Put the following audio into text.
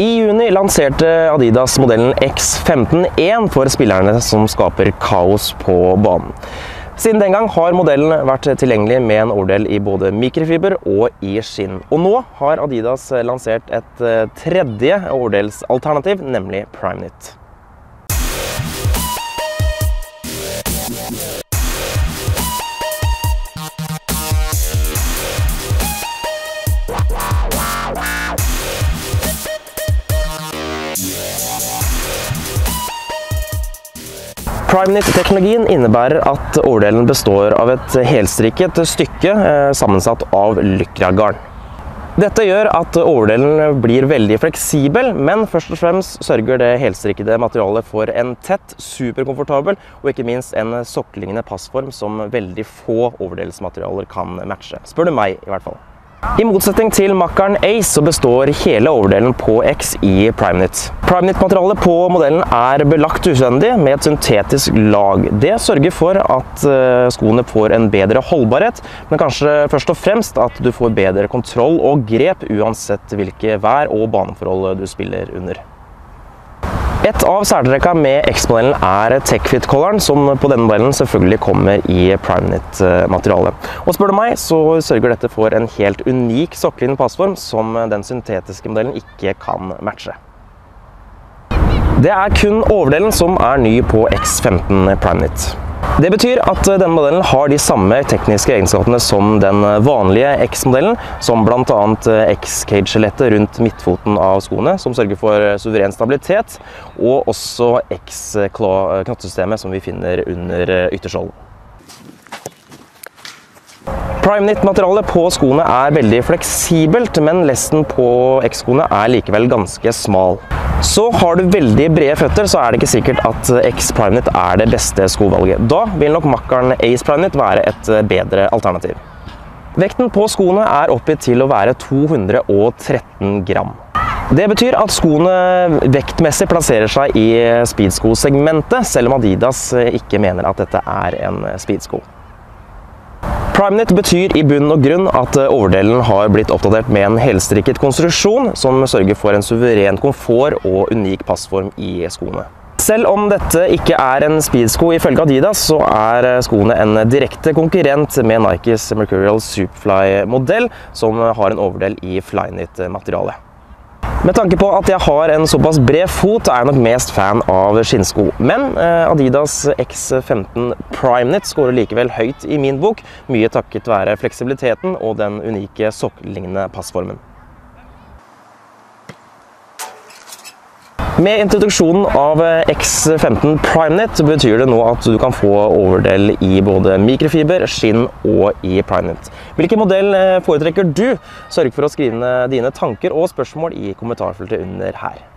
I juni lanserte Adidas modellen X15-1 for spillerne som skaper kaos på banen. Siden den gang har modellen vært tilgjengelig med en overdel i både mikrofiber og i skinn. Og nå har Adidas lansert et tredje overdelsalternativ, nemlig PrimeKnit. PrimeKnit-teknologien innebærer at overdelen består av et helstrikket stykke sammensatt av lykragarn. Dette gjør at overdelen blir veldig fleksibel, men først og fremst sørger det helstrikkede materialet for en tett, superkomfortabel og ikke minst en sokkelignende passform som veldig få overdelsmaterialer kan matche. Spør du meg i hvert fall. I motsetning til makkeren Ace så består hele overdelen på X i PrimeKnit. PrimeKnit-materialet på modellen er belagt utvendig med et syntetisk lag. Det sørger for at skoene får en bedre holdbarhet, men kanskje først og fremst at du får bedre kontroll og grep uansett hvilke vær- og baneforhold du spiller under. Et av særtrekka med X-modellen er TechFit-kolleren, som på denne modellen selvfølgelig kommer i PrimeKnit-materialet. Og spør du meg, så sørger dette for en helt unik sokkelignende passform som den syntetiske modellen ikke kan matche. Det er kun overdelen som er ny på X15 PrimeKnit. Det betyr at denne modellen har de samme tekniske egenskapene som den vanlige X-modellen, som blant annet X-cage-skjelettet rundt midtfoten av skoene, som sørger for suveren stabilitet, og også X-knottesystemet som vi finner under ytterskjolden. PrimeKnit-materialet på skoene er veldig fleksibelt, men lesten på X-skoene er likevel ganske smal. Så har du veldig brede føtter, så er det ikke sikkert at X PrimeKnit er det beste skovalget. Da vil nok makkeren Ace PrimeKnit være et bedre alternativ. Vekten på skoene er oppgitt til å være 213 gram. Det betyr at skoene vektmessig plasserer seg i speedsko-segmentet, selv om Adidas ikke mener at dette er en speedsko. PrimeKnit betyr i bunn og grunn at overdelen har blitt oppdatert med en helstrikket konstruksjon som sørger for en suveren komfort og unik passform i skoene. Selv om dette ikke er en speedsko ifølge Adidas, så er skoene en direkte konkurrent med Nikes Mercurial Superfly-modell, som har en overdel i Flyknit-materialet. Med tanke på at jeg har en såpass bred fot, er jeg nok mest fan av skinnsko. Men Adidas X15 PrimeKnit skårer likevel høyt i min bok, mye takket være fleksibiliteten og den unike sokkelignende passformen. Med introduksjonen av X15 PrimeKnit betyr det nå at du kan få overdel i både mikrofiber, skinn og i PrimeKnit. Hvilken modell foretrekker du? Sørg for å skrive ned dine tanker og spørsmål i kommentarfeltet under her.